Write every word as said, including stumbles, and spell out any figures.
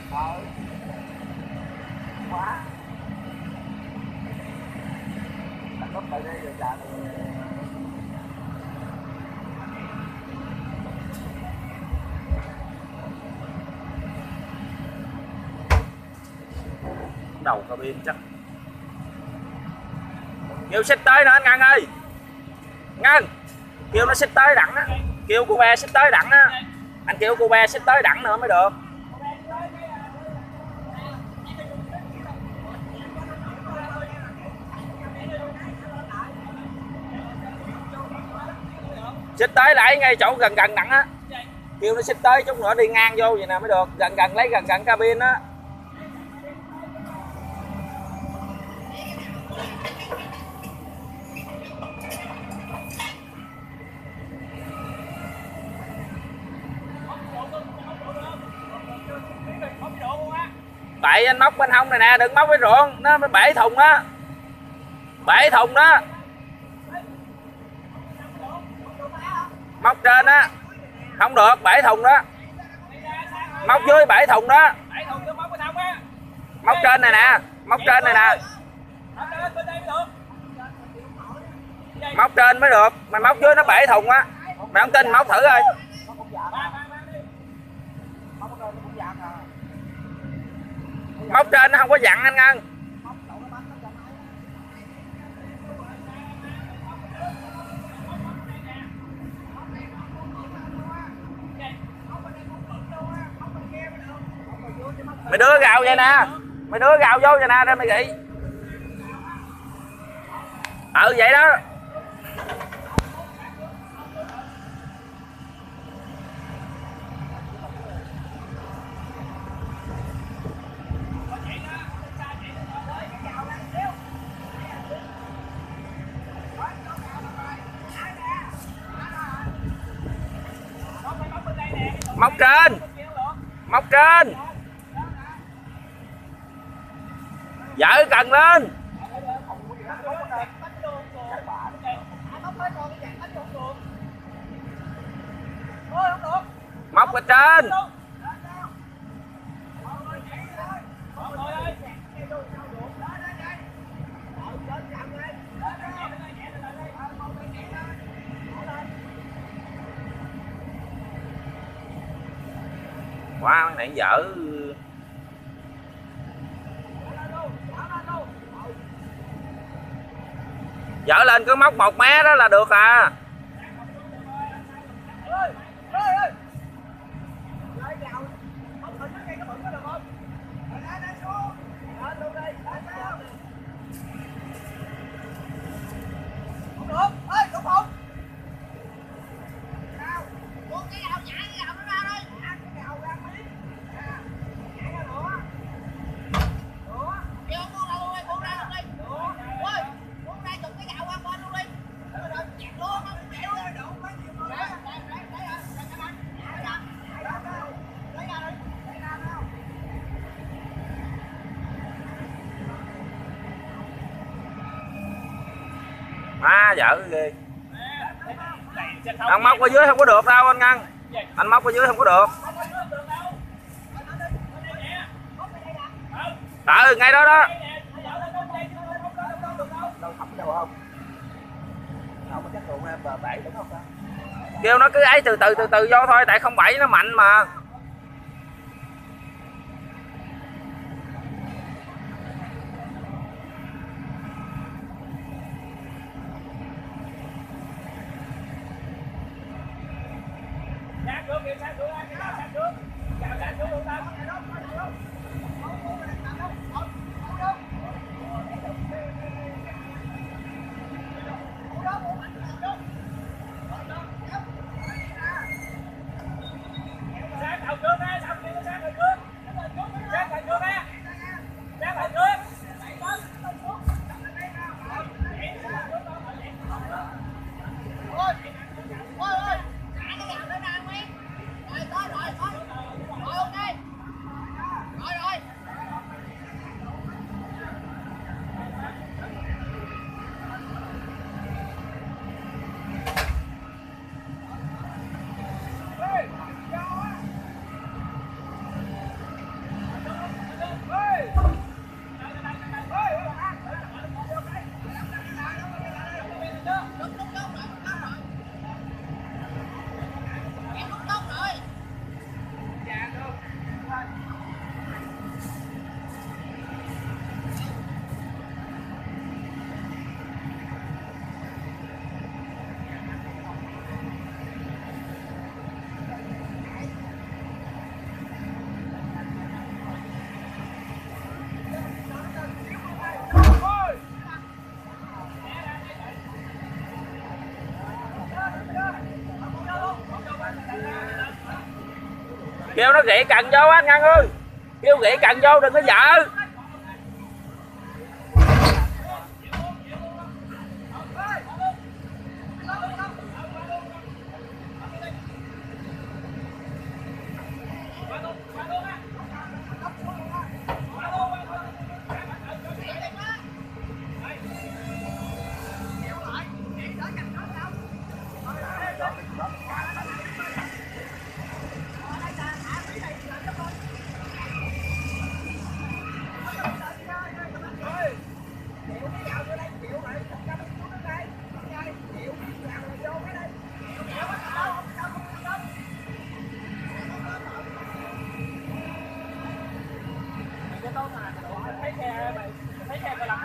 Ờ. Quá. Đặt nút lại đi rồi chờ. Đầu cabin chắc. Kêu xích tới nữa anh Ngân ơi. Ngân. Kêu nó xích tới đặng á. Kêu cô bé xích tới đặng á. Anh kêu cô bé xích tới đặng nữa mới được. Xích tới lại ngay chỗ gần gần đặng á. Kêu nó xích tới chút nữa đi ngang vô vậy nè mới được. Gần gần lấy gần gần cabin á. Tại anh móc bên hông này nè, đừng móc cái ruộng, nó mới bể thùng đó. Bể thùng đó. Móc trên á. Không được, bể thùng đó. Móc dưới bể thùng đó. Móc trên này nè, móc trên này nè. Móc trên mới được, mày móc dưới nó bể thùng á. Mày không tin móc thử coi. Móc trên nó không có dặn anh Ngân. Mày đưa gạo vậy nè. Mày đưa gạo vô vậy nè để mày nghĩ. Ừ vậy đó. Móc trên. Móc trên. Dở cần lên. Móc ở trên. Quá wow, này dở. Dở lên cứ móc một mé đó là được à. À dở ghê. Anh móc ở dưới không có được đâu anh Ngân. Anh móc ở dưới không có được. Ừ ngay đó đó. Kêu nó cứ ấy từ từ từ từ vô thôi, tại không bảy nó mạnh mà. Kêu nó ghị cần vô anh Ngân ơi, kêu ghị cần vô đừng có vợ. Thấy xe mày, thấy xe mày làm